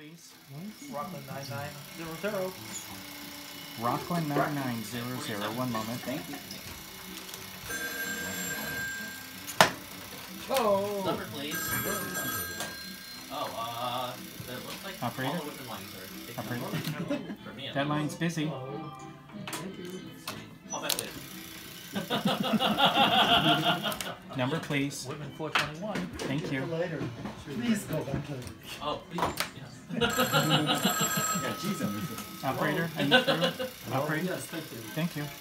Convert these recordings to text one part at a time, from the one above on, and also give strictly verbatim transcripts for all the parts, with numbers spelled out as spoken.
please. Rockland nine nine zero zero. Rockland nine nine zero zero. One moment. Thank you. Oh. Number, please. Oh, uh, it looks like Operator? all the Whitman lines are taken Operator? over. For me, That line's busy. Thank you. I'll bet later. Number, please. Whitman four twenty-one. Thank you. Later. Please go back to Oh, please, yes. Yeah, geez, I'm Operator, are you through? Operator? Yes, thank you. Thank you.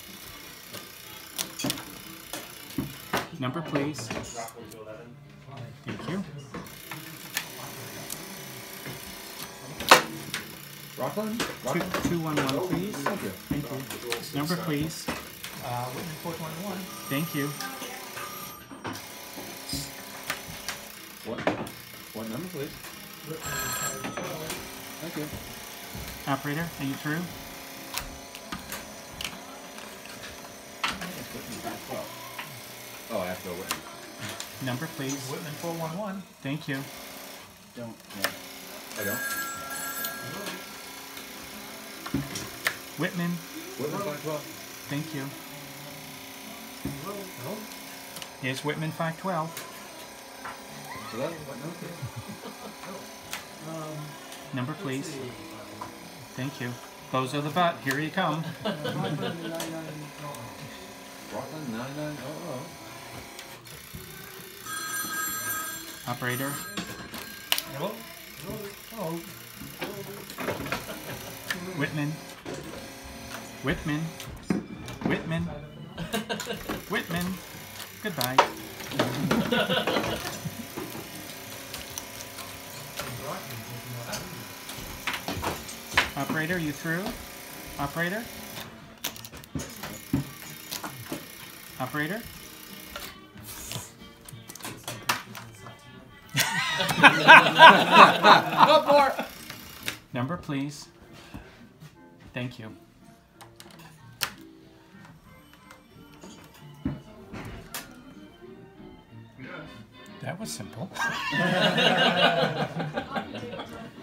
Number, please. Thank you. Rockland? Two, Rockland? two one one, please. Thank you. Thank you. Number, please. Uh, Whitman four twenty-one. Thank you. What? What number, please? Thank you. Operator, are you through? Oh, after Whitman. Number, please. Whitman four one one. Thank you. Don't. Yeah. I don't. Whitman, Whitman five twelve. thank you. Here's Whitman five twelve. Hello? What number, please? Number, please. Thank you. Those are the butt. Here you come. Rockland nine nine oh oh. Operator, Hello? Oh. Whitman. Whitman. Whitman. Whitman. Goodbye. Operator, you through? Operator? Operator? Go for it. Number, please. Thank you. That was simple.